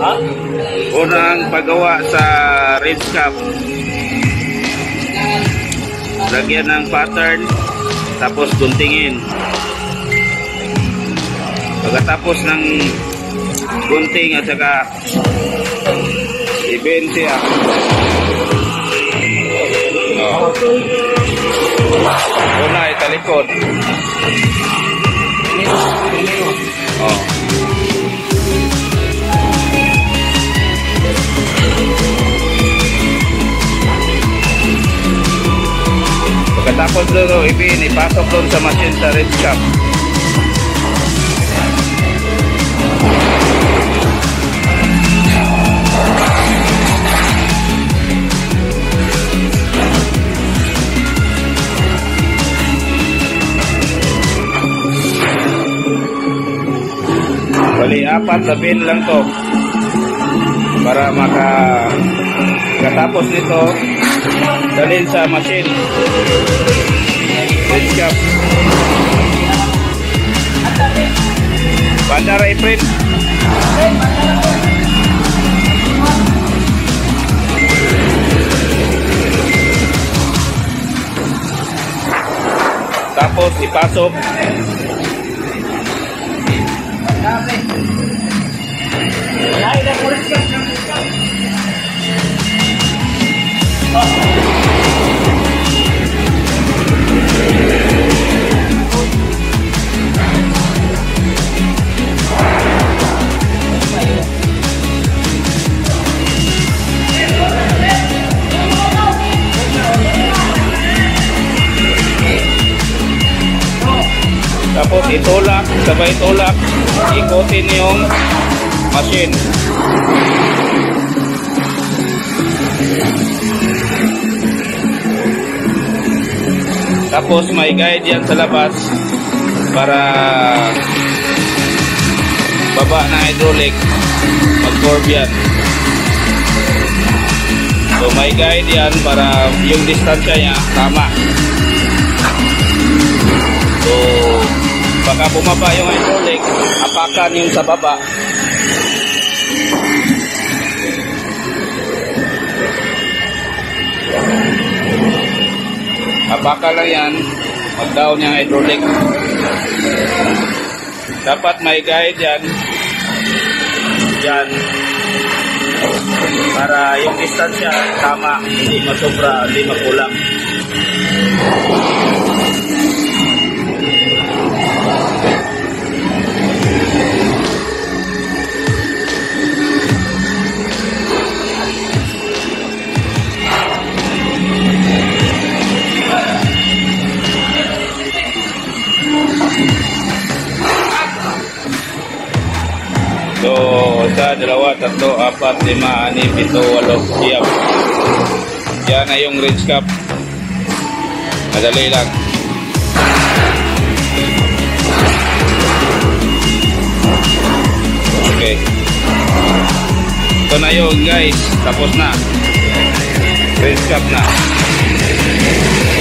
Unang paggawa sa red cap. Lagyan ng pattern, tapos guntingin. Pagkatapos ng gunting at saka i-bend siya. Una italikod. Pagkatapos doon, ipasok doon sa machine sa red cap. Bali, 4 na pin lang to para makatapos nito dalhin sa machine red cap. Bandara i-print. Tapos ipasok. Tapos itulak, sabay tulak, ikutin yung machine. Tapos may guide yan sa labas para baba ng hydraulic, mag-curve yan. So may guide yan para yung distansya niya tama. So baka bumaba yung hydraulic, apakan yung sa baba. Apakan lang yan, mag-down yung hydraulic. Dapat may guide yan. Yan. Para yung distansya tama, hindi masobra, hindi makulang. So, 1, 2, 3, 4, 5, 6, 7, 8, 9. Yan na yung ridge cap. Madali lang. Okay. Ito na yun guys. Tapos na. Ridge cap na.